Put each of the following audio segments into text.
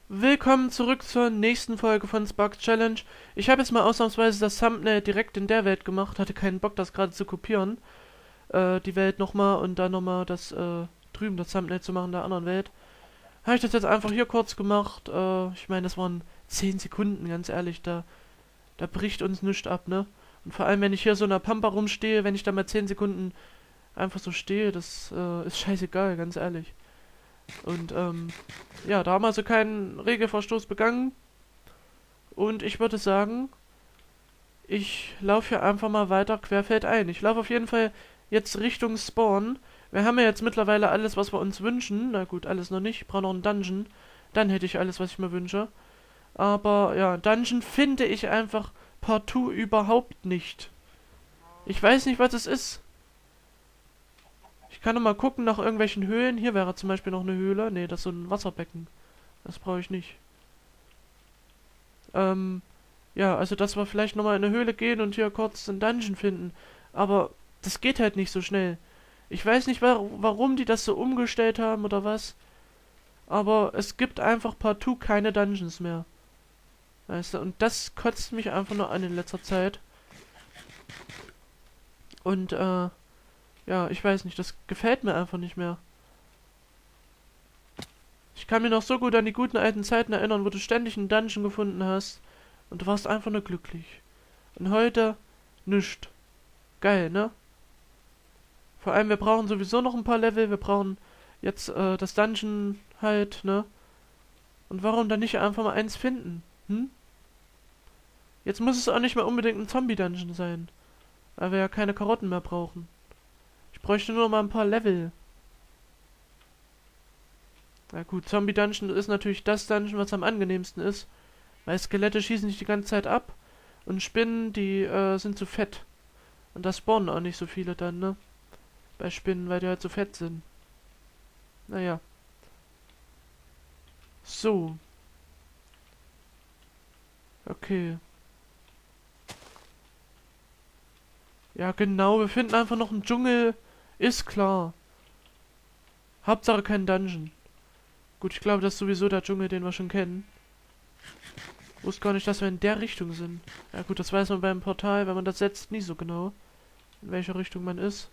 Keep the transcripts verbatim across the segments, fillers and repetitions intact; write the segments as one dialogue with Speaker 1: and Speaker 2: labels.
Speaker 1: Willkommen zurück zur nächsten Folge von Sparks Challenge. Ich habe jetzt mal ausnahmsweise das Thumbnail direkt in der Welt gemacht, hatte keinen Bock, das gerade zu kopieren. Äh, die Welt nochmal und dann nochmal das, äh, drüben das Thumbnail zu machen in der anderen Welt. Habe ich das jetzt einfach hier kurz gemacht. Äh, ich meine, das waren zehn Sekunden, ganz ehrlich, da, da bricht uns nichts ab, ne? Und vor allem, wenn ich hier so in der Pampa rumstehe, wenn ich da mal zehn Sekunden einfach so stehe, das äh, ist scheißegal, ganz ehrlich. Und ähm, ja, da haben wir also keinen Regelverstoß begangen. Und ich würde sagen, ich laufe hier einfach mal weiter querfeldein. Ich laufe auf jeden Fall jetzt Richtung Spawn. Wir haben ja jetzt mittlerweile alles, was wir uns wünschen. Na gut, alles noch nicht. Ich brauche noch einen Dungeon. Dann hätte ich alles, was ich mir wünsche. Aber ja, Dungeon finde ich einfach partout überhaupt nicht. Ich weiß nicht, was es ist. Ich kann noch mal gucken nach irgendwelchen Höhlen. Hier wäre zum Beispiel noch eine Höhle. Ne, das ist so ein Wasserbecken. Das brauche ich nicht. Ähm, ja, also dass wir vielleicht nochmal in eine Höhle gehen und hier kurz einen Dungeon finden. Aber das geht halt nicht so schnell. Ich weiß nicht, wa warum die das so umgestellt haben oder was. Aber es gibt einfach partout keine Dungeons mehr. Weißt du, und das kotzt mich einfach nur an in letzter Zeit. Und, äh, ja, ich weiß nicht, das gefällt mir einfach nicht mehr. Ich kann mir noch so gut an die guten alten Zeiten erinnern, wo du ständig einen Dungeon gefunden hast und du warst einfach nur glücklich. Und heute nischt. Geil, ne? Vor allem, wir brauchen sowieso noch ein paar Level, wir brauchen jetzt äh, das Dungeon halt, ne? Und warum dann nicht einfach mal eins finden? Hm? Jetzt muss es auch nicht mehr unbedingt ein Zombie-Dungeon sein, weil wir ja keine Karotten mehr brauchen. Ich bräuchte nur mal ein paar Level. Na gut, Zombie Dungeon ist natürlich das Dungeon, was am angenehmsten ist. Weil Skelette schießen nicht die ganze Zeit ab. Und Spinnen, die äh, sind zu fett. Und da spawnen auch nicht so viele dann, ne? Bei Spinnen, weil die halt so fett sind. Naja. So. Okay. Ja, genau, wir finden einfach noch einen Dschungel. Ist klar. Hauptsache kein Dungeon. Gut, ich glaube, das ist sowieso der Dschungel, den wir schon kennen. Ich wusste gar nicht, dass wir in der Richtung sind. Ja gut, das weiß man beim Portal, wenn man das setzt, nie so genau. In welcher Richtung man ist.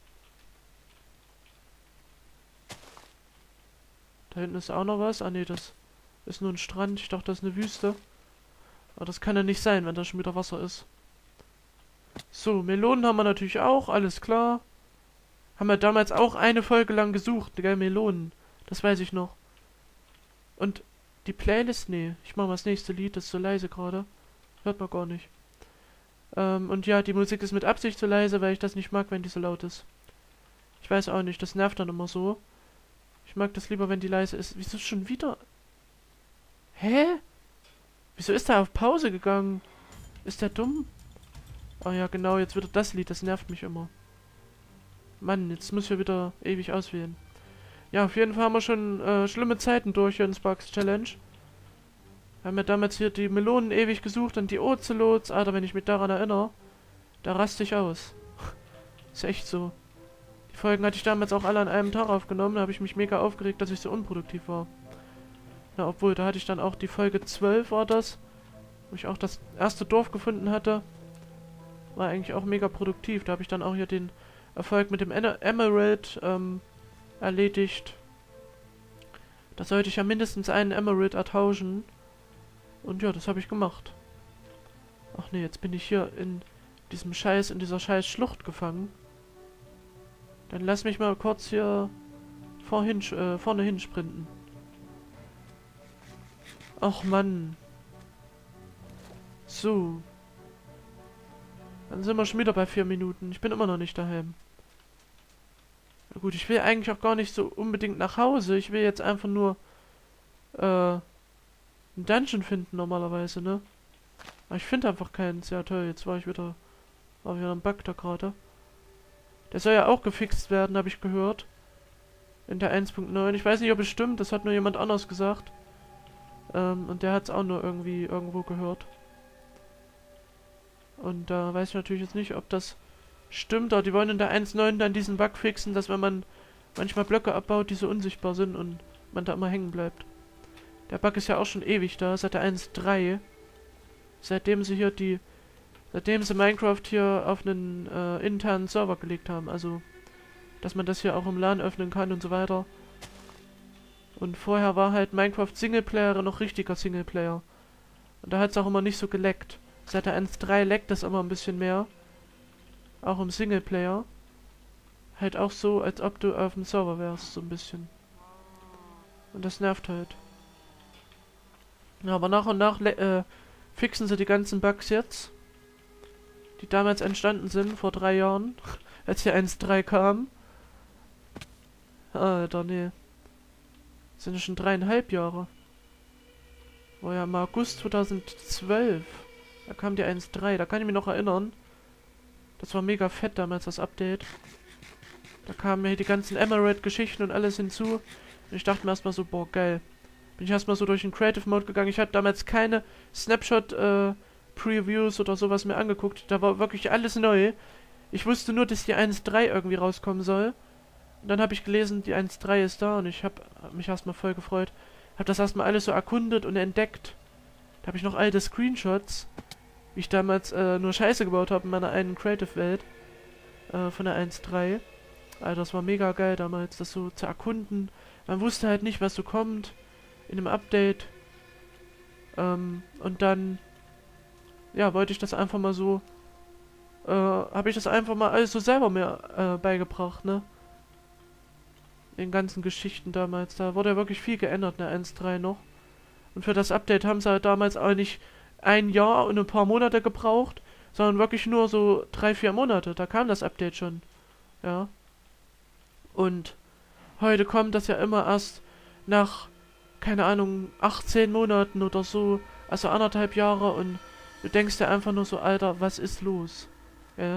Speaker 1: Da hinten ist auch noch was. Ah ne, das ist nur ein Strand. Ich dachte, das ist eine Wüste. Aber das kann ja nicht sein, wenn da schon wieder Wasser ist. So, Melonen haben wir natürlich auch, alles klar. Haben wir damals auch eine Folge lang gesucht, gell, Melonen. Das weiß ich noch. Und die Playlist? Nee, ich mach mal das nächste Lied, das ist so leise gerade. Hört man gar nicht. Ähm, und ja, die Musik ist mit Absicht so leise, weil ich das nicht mag, wenn die so laut ist. Ich weiß auch nicht, das nervt dann immer so. Ich mag das lieber, wenn die leise ist. Wieso schon wieder? Hä? Wieso ist er auf Pause gegangen? Ist der dumm? Oh ja, genau, jetzt wieder das Lied, das nervt mich immer. Mann, jetzt muss ich ja wieder ewig auswählen. Ja, auf jeden Fall haben wir schon äh, schlimme Zeiten durch hier in Sparks Challenge. Wir haben ja damals hier die Melonen ewig gesucht und die Ozelots. Alter, wenn ich mich daran erinnere, da raste ich aus. Ist echt so. Die Folgen hatte ich damals auch alle an einem Tag aufgenommen. Da habe ich mich mega aufgeregt, dass ich so unproduktiv war. Na, obwohl, da hatte ich dann auch die Folge zwölf war das. Wo ich auch das erste Dorf gefunden hatte. War eigentlich auch mega produktiv. Da habe ich dann auch hier den Erfolg mit dem Emerald ähm, erledigt. Da sollte ich ja mindestens einen Emerald ertauschen. Und ja, das habe ich gemacht. Ach nee, jetzt bin ich hier in diesem Scheiß, in dieser scheiß Schlucht gefangen. Dann lass mich mal kurz hier vorhin, äh, vorne hinsprinten. Ach Mann. So. Dann sind wir schon wieder bei vier Minuten. Ich bin immer noch nicht daheim. Na gut, ich will eigentlich auch gar nicht so unbedingt nach Hause. Ich will jetzt einfach nur äh, einen Dungeon finden normalerweise, ne? Aber ich finde einfach keinen. Ja toll, jetzt war ich wieder, war wieder ein Bug da gerade. Der soll ja auch gefixt werden, habe ich gehört. In der eins Punkt neun. Ich weiß nicht, ob es stimmt, das hat nur jemand anders gesagt. Ähm, und der hat es auch nur irgendwie irgendwo gehört. Und da äh, weiß ich natürlich jetzt nicht, ob das stimmt, aber die wollen in der eins Punkt neun dann diesen Bug fixen, dass wenn man manchmal Blöcke abbaut, die so unsichtbar sind und man da immer hängen bleibt. Der Bug ist ja auch schon ewig da, seit der eins Punkt drei. Seitdem sie hier die... Seitdem sie Minecraft hier auf einen äh, internen Server gelegt haben. Also, dass man das hier auch im LAN öffnen kann und so weiter. Und vorher war halt Minecraft Singleplayer noch richtiger Singleplayer. Und da hat es auch immer nicht so geleckt. Seit der eins Punkt drei leckt das immer ein bisschen mehr. Auch im Singleplayer. Halt auch so, als ob du auf dem Server wärst, so ein bisschen. Und das nervt halt. Ja, aber nach und nach äh, fixen sie die ganzen Bugs jetzt. Die damals entstanden sind, vor drei Jahren. Als hier eins Punkt drei kam. Alter, nee. Das sind ja schon dreieinhalb Jahre. War ja im August zweitausendzwölf. Da kam die eins Punkt drei, da kann ich mich noch erinnern. Das war mega fett damals, das Update. Da kamen hier die ganzen Emerald-Geschichten und alles hinzu. Und ich dachte mir erstmal so, boah, geil. Bin ich erstmal so durch den Creative Mode gegangen. Ich hatte damals keine Snapshot-Previews äh, oder sowas mehr angeguckt. Da war wirklich alles neu. Ich wusste nur, dass die eins Punkt drei irgendwie rauskommen soll. Und dann habe ich gelesen, die eins Punkt drei ist da und ich habe mich erstmal voll gefreut. Habe das erstmal alles so erkundet und entdeckt. Da habe ich noch alte Screenshots, wie ich damals äh, nur Scheiße gebaut habe in meiner einen Creative-Welt äh, von der eins Punkt drei. Alter, das war mega geil damals, das so zu erkunden. Man wusste halt nicht, was so kommt in dem Update. Ähm, und dann, ja, wollte ich das einfach mal so, äh, habe ich das einfach mal alles so selber mir äh, beigebracht, ne? Den ganzen Geschichten damals. Da wurde ja wirklich viel geändert, ne, eins Punkt drei noch. Und für das Update haben sie halt damals auch nicht ein Jahr und ein paar Monate gebraucht, sondern wirklich nur so drei, vier Monate. Da kam das Update schon. Ja. Und heute kommt das ja immer erst nach, keine Ahnung, achtzehn Monaten oder so. Also anderthalb Jahre und du denkst dir einfach nur so, Alter, was ist los? Ja.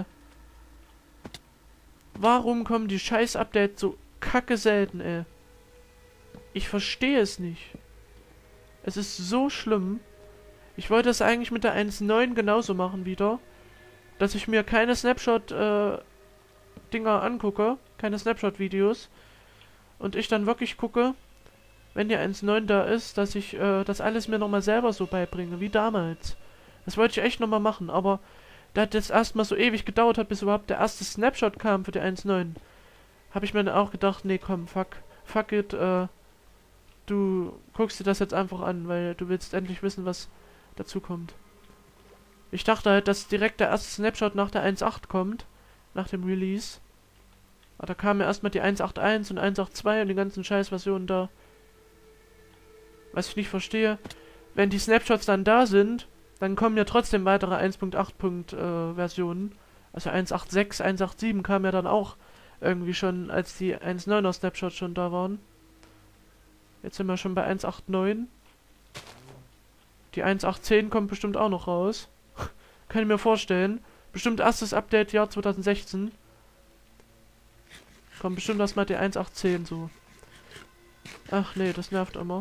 Speaker 1: Warum kommen die Scheiß-Updates so kacke selten, ey? Ich verstehe es nicht. Es ist so schlimm. Ich wollte es eigentlich mit der eins Punkt neun genauso machen wieder. Dass ich mir keine Snapshot-Dinger äh, angucke. Keine Snapshot-Videos. Und ich dann wirklich gucke, wenn die eins Punkt neun da ist, dass ich äh, das alles mir nochmal selber so beibringe, wie damals. Das wollte ich echt nochmal machen, aber da das erstmal so ewig gedauert hat, bis überhaupt der erste Snapshot kam für die eins Punkt neun, habe ich mir dann auch gedacht, nee, komm, fuck, fuck it, äh, du guckst dir das jetzt einfach an, weil du willst endlich wissen, was dazu kommt. Ich dachte halt, dass direkt der erste Snapshot nach der eins Punkt acht kommt, nach dem Release. Aber da kamen ja erstmal die eins Punkt achtundsechzig und eins Punkt zweiundachtzig und die ganzen Scheißversionen da. Was ich nicht verstehe, wenn die Snapshots dann da sind, dann kommen ja trotzdem weitere eins Punkt acht äh, Versionen. Also eins Punkt sechsundachtzig, eins Punkt siebenundachtzig kam ja dann auch irgendwie schon, als die eins Punkt neuner Snapshots schon da waren. Jetzt sind wir schon bei eins Punkt neunundachtzig. Die eins Punkt achtzehn kommt bestimmt auch noch raus. Kann ich mir vorstellen. Bestimmt erstes Update Jahr zweitausendsechzehn. Kommt bestimmt erstmal die eins Punkt achtzehn so. Ach nee, das nervt immer.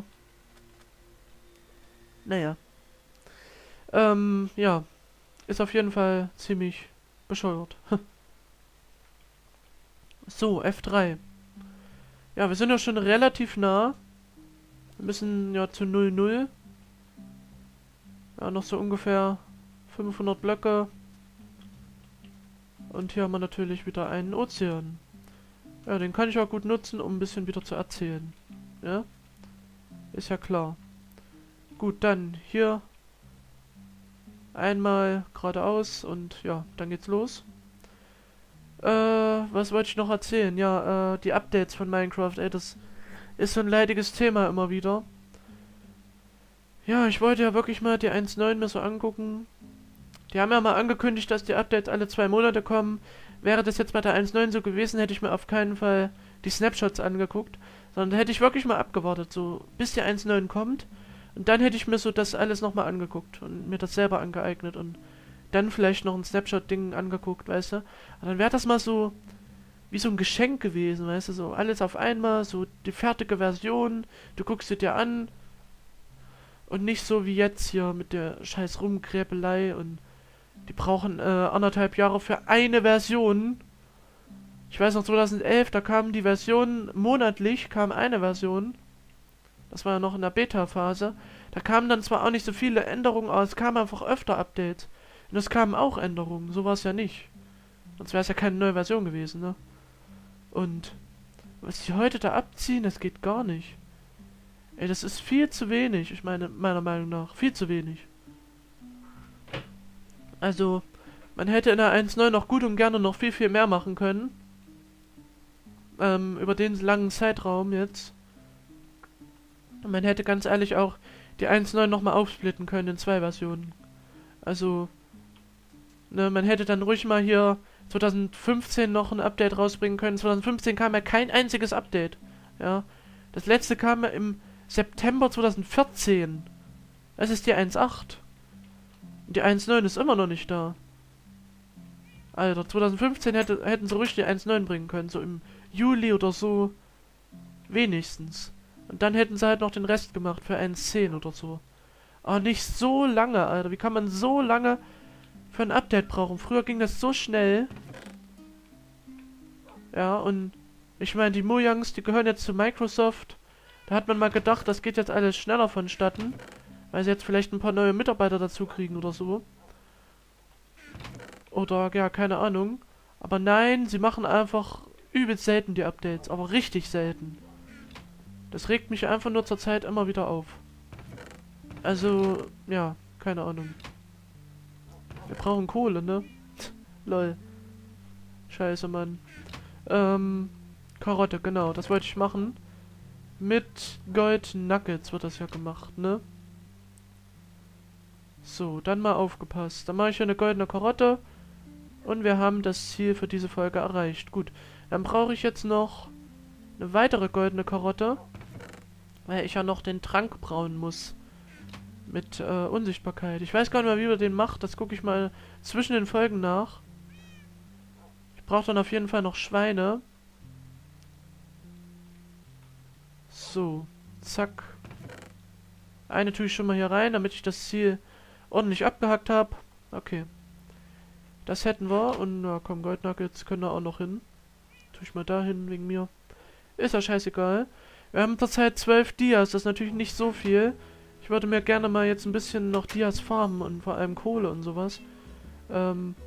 Speaker 1: Naja. Ähm, ja. Ist auf jeden Fall ziemlich bescheuert. So, F drei. Ja, wir sind ja schon relativ nah. Wir müssen ja zu null null. Ja, noch so ungefähr fünfhundert Blöcke. Und hier haben wir natürlich wieder einen Ozean. Ja, den kann ich auch gut nutzen, um ein bisschen wieder zu erzählen. Ja? Ist ja klar. Gut, dann hier einmal geradeaus und ja, dann geht's los. Äh, was wollte ich noch erzählen? Ja, äh, die Updates von Minecraft, ey, das ist so ein leidiges Thema immer wieder. Ja, ich wollte ja wirklich mal die eins Punkt neun mir so angucken. Die haben ja mal angekündigt, dass die Updates alle zwei Monate kommen. Wäre das jetzt bei der eins Punkt neun so gewesen, hätte ich mir auf keinen Fall die Snapshots angeguckt, sondern hätte ich wirklich mal abgewartet, so bis die eins Punkt neun kommt. Und dann hätte ich mir so das alles nochmal angeguckt und mir das selber angeeignet und dann vielleicht noch ein Snapshot-Ding angeguckt, weißt du. Und dann wäre das mal so wie so ein Geschenk gewesen, weißt du, so alles auf einmal, so die fertige Version, du guckst sie dir an und nicht so wie jetzt hier mit der scheiß Rumgräbelei und die brauchen äh, anderthalb Jahre für eine Version. Ich weiß noch, zweitausendelf, da kam die Version monatlich, kam eine Version. Das war ja noch in der Beta-Phase. Da kamen dann zwar auch nicht so viele Änderungen, aber es kamen einfach öfter Updates. Und es kamen auch Änderungen, so war es ja nicht. Sonst wäre es ja keine neue Version gewesen, ne? Und was die heute da abziehen, das geht gar nicht. Ey, das ist viel zu wenig, ich meine, meiner Meinung nach. Viel zu wenig. Also, man hätte in der eins Punkt neun noch gut und gerne noch viel, viel mehr machen können. Ähm, über den langen Zeitraum jetzt. Und man hätte ganz ehrlich auch die eins Punkt neun nochmal aufsplitten können in zwei Versionen. Also, ne, man hätte dann ruhig mal hier zwanzig fünfzehn noch ein Update rausbringen können. zwanzig fünfzehn kam ja kein einziges Update. Ja. Das letzte kam ja im September zwanzig vierzehn. Das ist die eins Punkt acht. Und die eins Punkt neun ist immer noch nicht da. Alter, zwanzig fünfzehn hätte, hätten sie ruhig die eins Punkt neun bringen können. So im Juli oder so. Wenigstens. Und dann hätten sie halt noch den Rest gemacht für eins Punkt zehn oder so. Aber nicht so lange, Alter. Wie kann man so lange für ein Update brauchen? Früher ging das so schnell. Ja, und ich meine, die Mojangs, die gehören jetzt zu Microsoft. Da hat man mal gedacht, das geht jetzt alles schneller vonstatten. Weil sie jetzt vielleicht ein paar neue Mitarbeiter dazu kriegen oder so. Oder, ja, keine Ahnung. Aber nein, sie machen einfach übelst selten die Updates. Aber richtig selten. Das regt mich einfach nur zur Zeit immer wieder auf. Also, ja, keine Ahnung. Wir brauchen Kohle, ne? Lol. Scheiße, Mann. Ähm, Karotte, genau, das wollte ich machen. Mit Gold Nuggets wird das ja gemacht, ne? So, dann mal aufgepasst. Dann mache ich hier eine goldene Karotte. Und wir haben das Ziel für diese Folge erreicht. Gut, dann brauche ich jetzt noch eine weitere goldene Karotte. Weil ich ja noch den Trank brauen muss. Mit äh, Unsichtbarkeit. Ich weiß gar nicht mehr, wie man den macht. Das gucke ich mal zwischen den Folgen nach. Ich brauche dann auf jeden Fall noch Schweine. So, zack. Eine tue ich schon mal hier rein, damit ich das Ziel ordentlich abgehackt habe. Okay. Das hätten wir. Und na komm, Goldnuggets können da auch noch hin. Tue ich mal da hin, wegen mir. Ist ja scheißegal. Wir haben zurzeit zwölf Dias. Das ist natürlich nicht so viel. Ich würde mir gerne mal jetzt ein bisschen noch Dias farmen und vor allem Kohle und sowas. Ähm.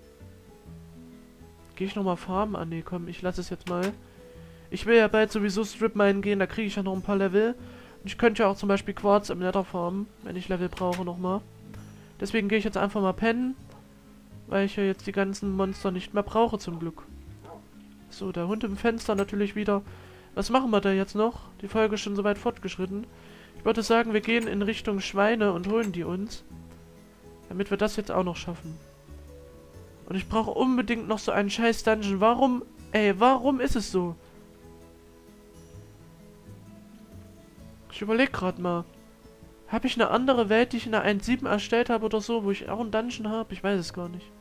Speaker 1: Gehe ich nochmal farmen? Ah, nee, komm, ich lasse es jetzt mal. Ich will ja bald sowieso Strip Mine gehen, da kriege ich ja noch ein paar Level. Und ich könnte ja auch zum Beispiel Quarz im Nether farmen, wenn ich Level brauche nochmal. Deswegen gehe ich jetzt einfach mal pennen. Weil ich ja jetzt die ganzen Monster nicht mehr brauche, zum Glück. So, der Hund im Fenster natürlich wieder. Was machen wir da jetzt noch? Die Folge ist schon so weit fortgeschritten. Ich würde sagen, wir gehen in Richtung Schweine und holen die uns. Damit wir das jetzt auch noch schaffen. Und ich brauche unbedingt noch so einen scheiß Dungeon. Warum? Ey, warum ist es so? Ich überlege gerade mal. Habe ich eine andere Welt, die ich in der eins Punkt sieben erstellt habe oder so, wo ich auch einen Dungeon habe? Ich weiß es gar nicht.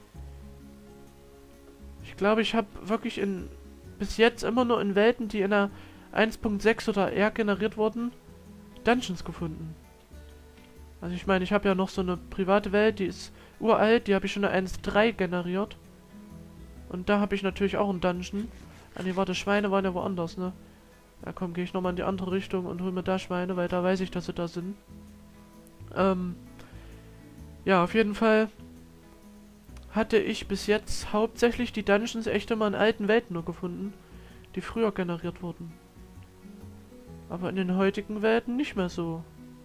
Speaker 1: Ich glaube, ich habe wirklich in bis jetzt immer nur in Welten, die in der eins Punkt sechs oder eher generiert wurden, Dungeons gefunden. Also ich meine, ich habe ja noch so eine private Welt, die ist uralt, die habe ich schon in der eins Punkt drei generiert. Und da habe ich natürlich auch einen Dungeon. Ah ne, warte, Schweine waren ja woanders, ne? Ja komm, gehe ich nochmal in die andere Richtung und hol mir da Schweine, weil da weiß ich, dass sie da sind. Ähm, ja, auf jeden Fall hatte ich bis jetzt hauptsächlich die Dungeons echt immer in alten Welten nur gefunden, die früher generiert wurden. Aber in den heutigen Welten nicht mehr so.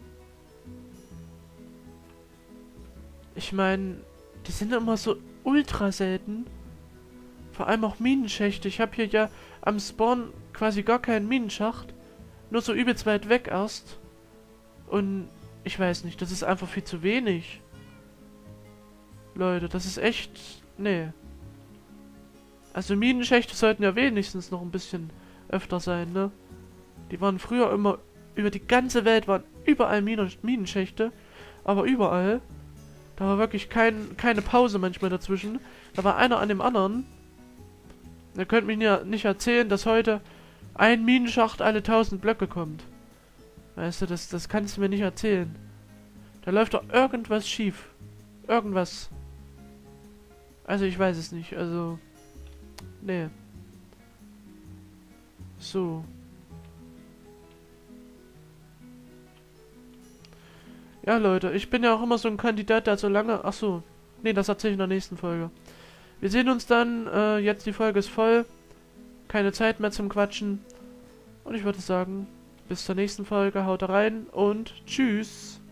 Speaker 1: Ich meine, die sind immer so ultra selten. Vor allem auch Minenschächte. Ich habe hier ja am Spawn quasi gar keinen Minenschacht. Nur so übelst weit weg erst. Und ich weiß nicht, das ist einfach viel zu wenig. Leute, das ist echt... Nee. Also Minenschächte sollten ja wenigstens noch ein bisschen öfter sein, ne? Die waren früher immer... Über die ganze Welt waren überall Minen Minenschächte. Aber überall. Da war wirklich kein, keine Pause manchmal dazwischen. Da war einer an dem anderen. Ihr könnt mir ja nicht erzählen, dass heute ein Minenschacht alle tausend Blöcke kommt. Weißt du, das, das kannst du mir nicht erzählen. Da läuft doch irgendwas schief. Irgendwas. Also ich weiß es nicht. Also... Nee. So. Ja, Leute, ich bin ja auch immer so ein Kandidat, der so lange... Ach so, nee, das erzähle ich in der nächsten Folge. Wir sehen uns dann, äh, jetzt die Folge ist voll. Keine Zeit mehr zum Quatschen. Und ich würde sagen, bis zur nächsten Folge, haut rein und tschüss.